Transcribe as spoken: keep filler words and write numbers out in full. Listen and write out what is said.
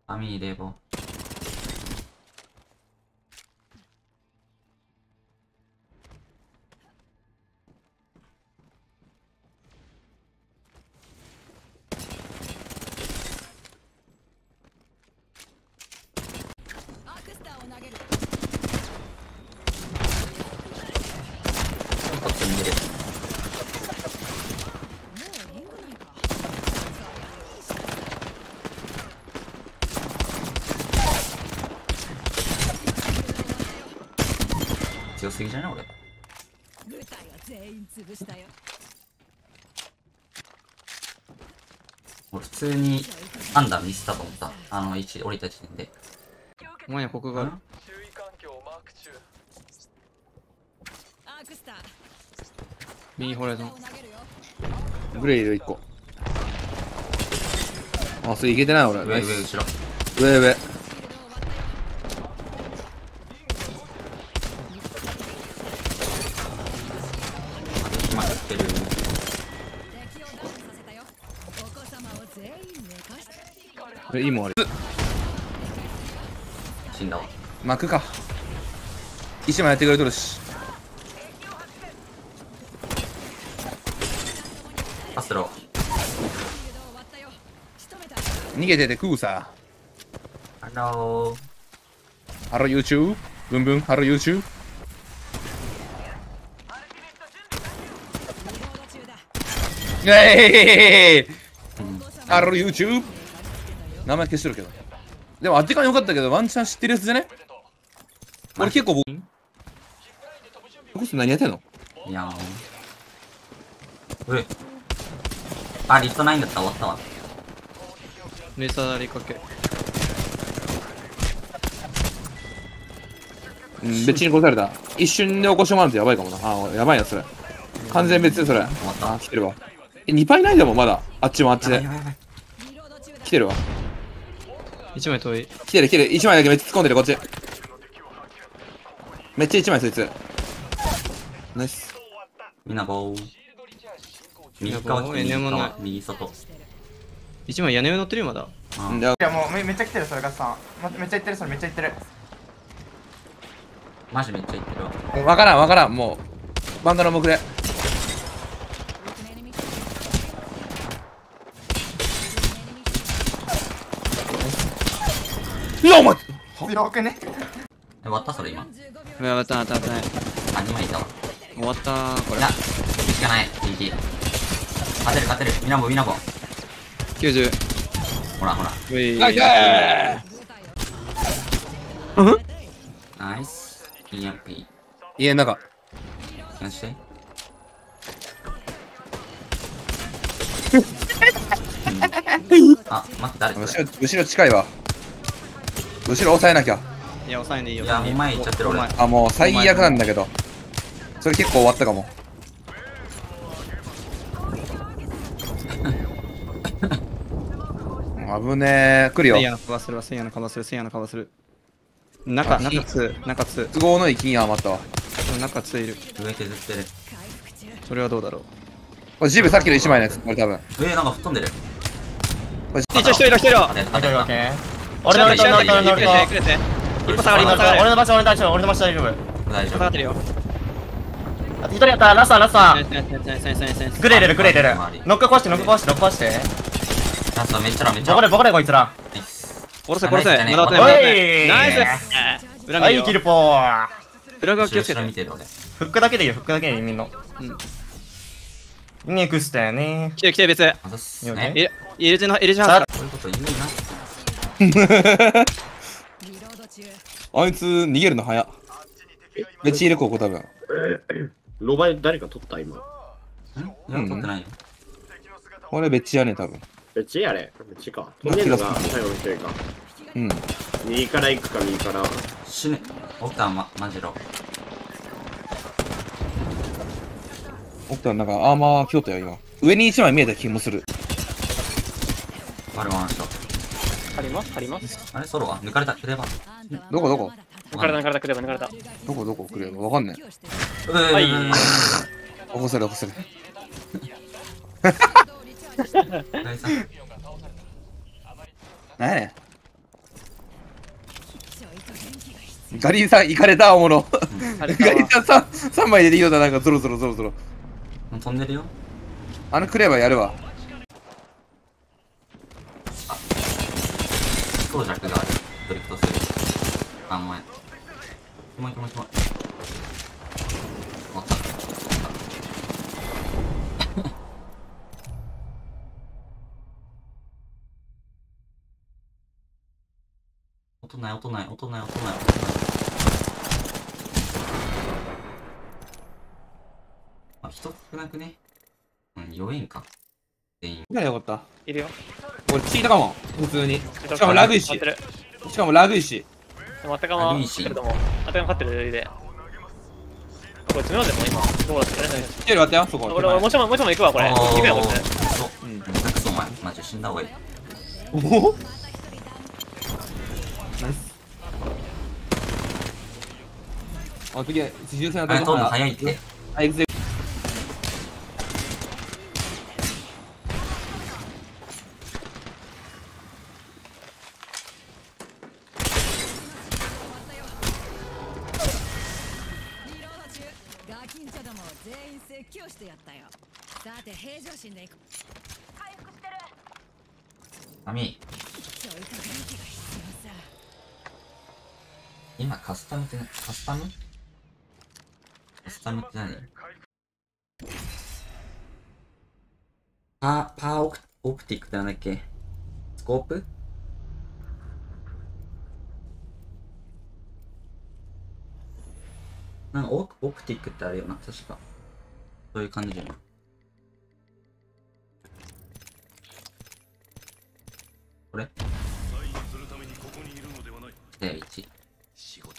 網入れぼ。ちょっと逃げる。強すぎじゃない俺。俺普通にアンダーミスったと思った。あの位置降りた時点で。 お前にはここがある。右ホライゾン。 グレイルいっこ。あ、それいけてない俺。 上上後ろ。 上上。 決まってる。 これいいもんあれ。 死んだわ。 幕か。一枚やってくれとるし。 パスロ逃げてて食うさ。 ー。ハロー。 ハロー YouTube。ブンブンハロー YouTube。えいハロー YouTube。名前消してるけど。でもあってかんよかったけど、ワンチャン知ってるやつじゃね？俺結構僕。こそ何やってんの？ いやーん。うえ。あ、リストないんだったら終わったわ。 レーサーリかけ。 うん、別に殺された。一瞬で起こしてもらうとやばいかもな。あ、やばいな、それ。完全別でそれ。 終わったあ、来てるわ。え、にパイないだもん、まだ。あっちもあっちで。 やばいやばいやばい。 来てるわ。 一枚遠い。 来てる来てる。一枚だけめっちゃ突っ込んでる、こっち。めっちゃ一枚そいつ。ナイス。 みんなゴー。右側来て右側、右外。 一枚屋根上乗ってるよまだ。 あんだいやもうめめっちゃ来てるそれガスさん、ま、めっちゃ行ってるそれめっちゃ行ってる。 マジめっちゃいってるわ。 わからんわからん、もう。バンドの目で。うわ、お前強くね。 え、終わったそれ今。 終わった終わった終わっあ、にまいいたわ。 た。終わったーこれいや、しかない。ピーティー。勝てる勝てる。みなぼみなぼ。 きゅうじゅう。 ほらほら。 ういナイスー。 ナイス。ピーアッピー。 家の中。 よし。あ、待って誰これ。 後ろ、後ろ近いわ。後ろ抑えなきゃ。 いや抑えんでいいよ。 いやもう前行っちゃってる俺。 あ、もう最悪なんだけど。それ結構終わったかも。危ねえ。来るよせい。やのカバーするわ、せいやのカバーする、せいやのカバーする。中、 あ中つ、中つ。 都合のいい金が余ったわ。 中ついる。 上削ってる。 それはどうだろう。 これジブさっきのいちまいのやつ、これ多分。 上なんか吹っ飛んでる。 これ一応一人いる一人いる。 あれ、あれ、あれ。 ケー。俺の俺の俺の俺の俺のくれて。一歩下がり、一歩下がり。 俺の場所俺の場所俺の場所大丈夫。 大丈夫。 下がってるよ。 あと一人やったラスターラスタナイスナイスナイスナイスナイスナイスナイス。 ー。グレー入れるグレー入れる。ノック壊してノック壊してノック壊して。 ラストめっちゃらめっちゃら。 ボコでボコでこいつら。 ナイス。 殺せ殺せ。まだおい待って待って。ナイス。裏見るよはいキ。ルポー。 裏側気をつけて。 後ろ見てる俺。 フックだけでいいよフックだけでいいみんな。 うん。 ネクストやね。 来て来て別。 あざっす。ね。 エエルジのエルジハウス。 こういうこと言うな。 あいつ逃げるの早っ。めっちゃいるここ多分。 ロバイ誰か取った今。 んいや、取ってないよ。 これめっちゃやね多分。 めっちゃやれ。めっちゃか。飛んでるのが最後の一人か。 うん。 右から行くか右から。 死ぬ。オクターま、マジロ。 オクターなんかアーマー京都よ今。上に一枚見えた気もする。 バルワンショッ張ります張りますト。あれソロは抜かれた。クレバ。 どこどこ抜かれた抜かれたクレバ抜かれたどこどこ来るよわかんねえ。 はい。 起こせる起こせる。 ナイス。 なんやねん。 ガリーさん、行かれた、おもろ。 あれガリーさんさん、さんまいでできようだ、なんかゾロゾロゾロゾロ。 もう飛んでるよ。 あのクレーバーやるわ。 強弱がある。ドリフトする。あ、お前。キモいキモいキモい。終わった。音ない音ない音ない音ない音ない。あ、人少なくね。うん、弱いんか。全員。 いや、よかった。 いるよ。 俺、聞いたかも。普通に。しかもラグいし待って。る。 しかもラグいし。 でもあたかま勝ってると思う。あたかま勝ってる余裕で。これ詰めようぜ、もう今。どうだってやれない。 来てるわってよ、そこ。 俺、俺もちろん、もちろん行くわ、これ。行くよ、これ。 そう。うん。めちゃくそお前。マジ死んだ方がいい。 おおナイス。あ、次、重戦当たあれ、 り飛ぶの早いって。 あ、行くぜ。 ガキンチョども全員説教してやったよ。さて平常心でいく。回復してる。 アミ、 ちょいと元気が必要さ。 今カスタムって何？カスタムカスタムって何？パー、パーオク、オプティックってなんだっけ？スコープ？なんかオク、オプティックってあるよな、確か。そういう感じじゃない。これで、いち。